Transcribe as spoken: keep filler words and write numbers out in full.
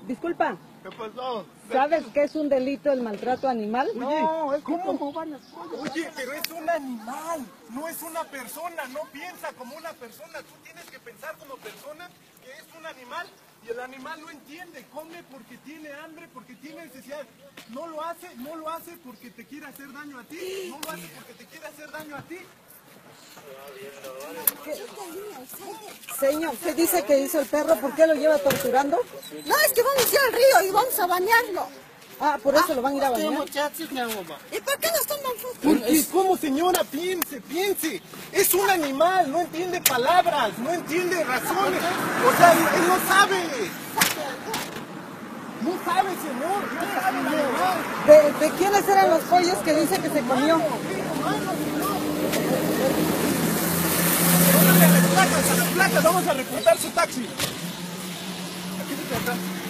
Disculpa. ¿Qué pasó? ¿Sabes qué es un delito el maltrato animal? No, es que ¿cómo van las cosas? Oye, pero es un animal, no es una persona, no piensa como una persona. Tú tienes que pensar como persona que es un animal y el animal no entiende, come porque tiene hambre, porque tiene necesidad. No lo hace, no lo hace porque te quiere hacer daño a ti, no lo hace porque te quiere hacer daño a ti. Señor, ¿qué dice que hizo el perro? ¿Por qué lo lleva torturando? No, es que vamos a ir al río y vamos a bañarlo. Ah, por eso lo van a ir a bañar. ¿Y por qué nos toman fotos? Porque, ¿cómo, señora? Piense, piense. Es un animal, no entiende palabras, no entiende razones. O sea, él, él no sabe. No sabe, señor, no sabe el animal. ¿De, de quiénes eran los pollos que dice que se comió? Póngale las placas, a las placas, vamos a reportar su taxi. Aquí se trata.